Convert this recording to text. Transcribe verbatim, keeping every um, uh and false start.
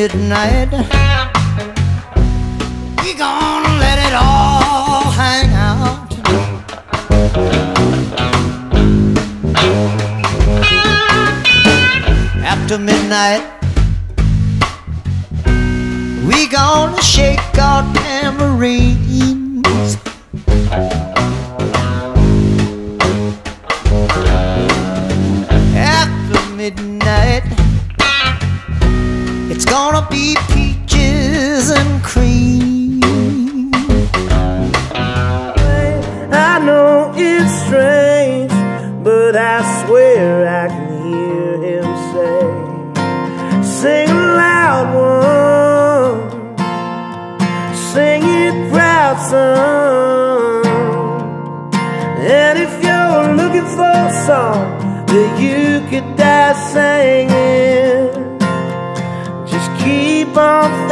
midnight, we gonna let it all hang out. After midnight, we gonna shake our tambourines. After midnight, it's gonna be peaches and cream. I know it's strange, but I swear I can hear him say, sing a loud one, sing it proud, son. And if you're looking for a song that you could die singing, just keep on